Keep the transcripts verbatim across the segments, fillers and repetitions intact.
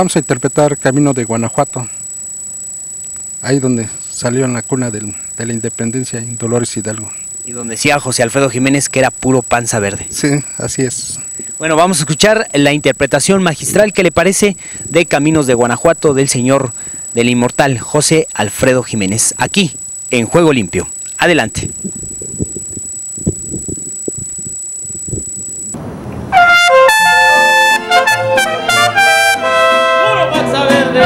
vamos a interpretar Camino de Guanajuato, ahí donde salió en la cuna del, de la independencia en Dolores Hidalgo. Y donde decía José Alfredo Jiménez que era puro panza verde. Sí, así es. Bueno, vamos a escuchar la interpretación magistral, ¿qué le parece?, de Caminos de Guanajuato del señor, del inmortal José Alfredo Jiménez, aquí en Juego Limpio. Adelante. Puro panza verde.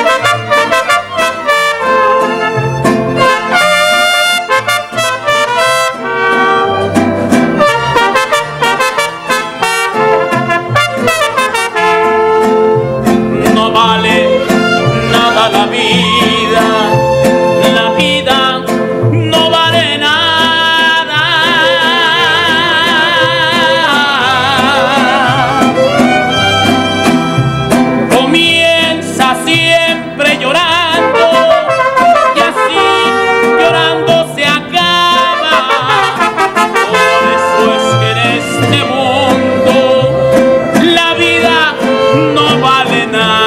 No vale nada la vida, la vida no vale nada. Comienza siempre llorando y así llorando se acaba. Por eso es que en este mundo la vida no vale nada.